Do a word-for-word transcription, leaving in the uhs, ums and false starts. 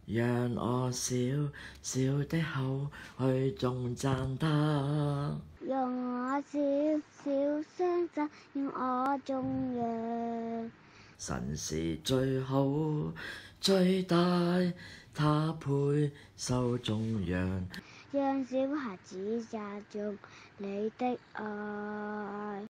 讓我小小的口去頌讚他， 讓我小小雙手讓我頌揚。 神是最好最大，他配受頌揚。 讓小孩子讚頌你的愛。